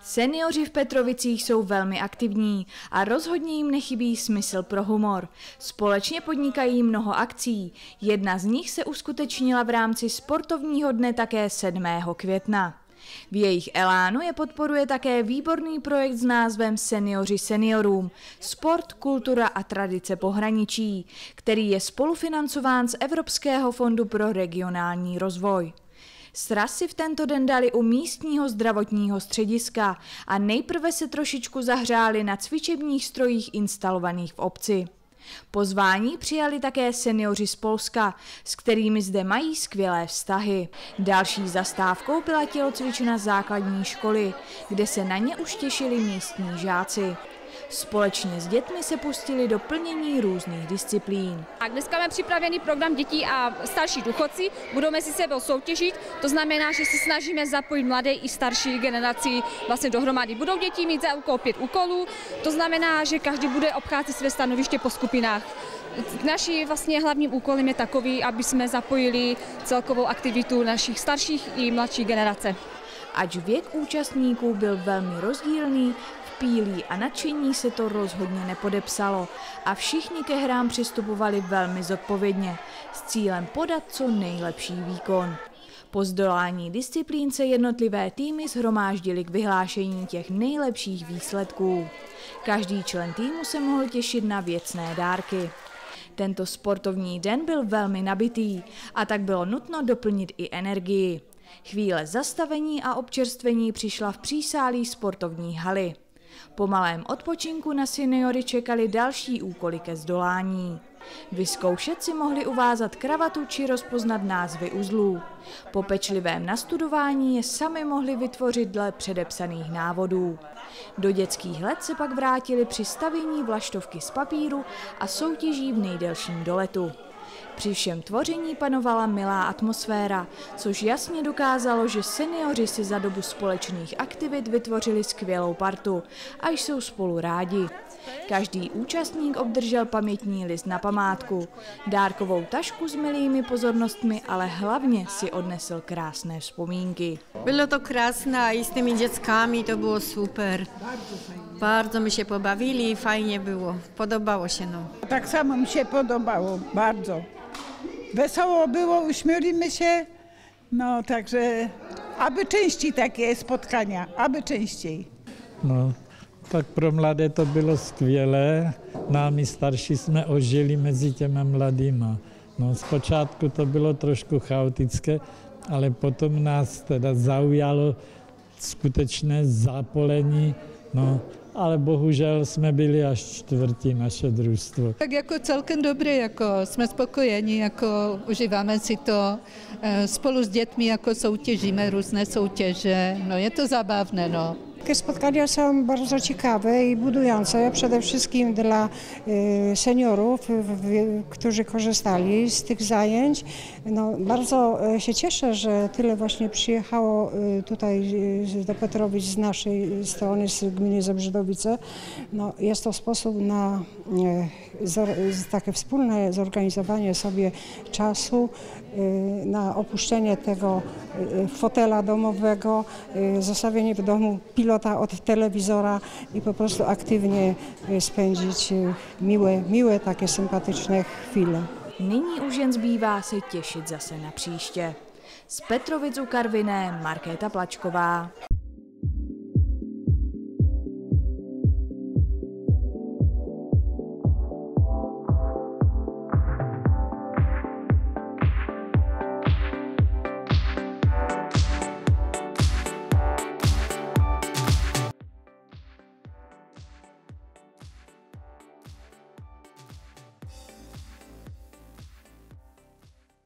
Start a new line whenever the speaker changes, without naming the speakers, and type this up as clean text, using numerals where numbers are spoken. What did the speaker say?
Senioři v Petrovicích jsou velmi aktivní a rozhodně jim nechybí smysl pro humor. Společně podnikají mnoho akcí. Jedna z nich se uskutečnila v rámci sportovního dne také 7. května. V jejich elánu je podporuje také výborný projekt s názvem Seniori seniorům – sport, kultura a tradice pohraničí, který je spolufinancován z Evropského fondu pro regionální rozvoj. Sraz si v tento den dali u místního zdravotního střediska a nejprve se trošičku zahřáli na cvičebních strojích instalovaných v obci. Pozvání přijali také seniori z Polska, s kterými zde mají skvělé vztahy. Další zastávkou byla tělocvična základní školy, kde se na ně už těšili místní žáci. Společně s dětmi se pustili do plnění různých disciplín.
A dneska máme připravený program dětí a starší důchodci. Budeme si sebou soutěžit, to znamená, že se snažíme zapojit mladé i starší generaci vlastně dohromady. Budou děti mít za úkol 5 úkolů, to znamená, že každý bude obcházet své stanoviště po skupinách. Naší vlastně hlavním úkolem je takový, aby jsme zapojili celkovou aktivitu našich starších i mladších generace.
Ač věk účastníků byl velmi rozdílný, pílí a nadšení se to rozhodně nepodepsalo a všichni ke hrám přistupovali velmi zodpovědně s cílem podat co nejlepší výkon. Po zdolání disciplín se jednotlivé týmy shromáždily k vyhlášení těch nejlepších výsledků. Každý člen týmu se mohl těšit na věcné dárky. Tento sportovní den byl velmi nabitý a tak bylo nutno doplnit i energii. Chvíle zastavení a občerstvení přišla v přísálí sportovní haly. Po malém odpočinku na seniory čekali další úkoly ke zdolání. Vyzkoušet si mohli uvázat kravatu či rozpoznat názvy uzlů. Po pečlivém nastudování je sami mohli vytvořit dle předepsaných návodů. Do dětských let se pak vrátili při stavění vlaštovky z papíru a soutěží v nejdelším doletu. Při všem tvoření panovala milá atmosféra, což jasně dokázalo, že senioři si za dobu společných aktivit vytvořili skvělou partu a jsou spolu rádi. Každý účastník obdržel pamětní list na památku, dárkovou tašku s milými pozornostmi, ale hlavně si odnesl krásné vzpomínky.
Bylo to krásné i s těmi dětskami, to bylo super. Bardzo mi się pobawili, fajnie było, podobało się. No.
Tak samo mi się podobało, bardzo. Wesoło było, uśmieliśmy się, no także aby częściej takie spotkania, aby częściej.
No, tak pro mladé to bylo skvělé, námi starší jsme ožili mezi těma mladýma. No, zpočátku to bylo trošku chaotické, ale potom nás teda zaujalo skutečné zápolení, no, ale bohužel jsme byli až čtvrtí naše družstvo.
Tak jako celkem dobré, jako jsme spokojeni, jako užíváme si to, spolu s dětmi jako soutěžíme různé soutěže, no je to zabawne, no.
Takie spotkania są bardzo ciekawe i budujące, przede wszystkim dla seniorów, którzy korzystali z tych zajęć. No, bardzo się cieszę, że tyle właśnie przyjechało tutaj do Petrowic z naszej strony, z gminy Zebrzydowice. No, jest to sposób na takie wspólne zorganizowanie sobie czasu, na opuszczenie tego fotela domowego, zostawienie w domu pilota od telewizora i po prostu aktywnie spędzić miłe takie sympatyczne chwile.
Nyní už jen zbývá se těšit zase na příště. Z Petrovic u Karviné Markéta Plačková.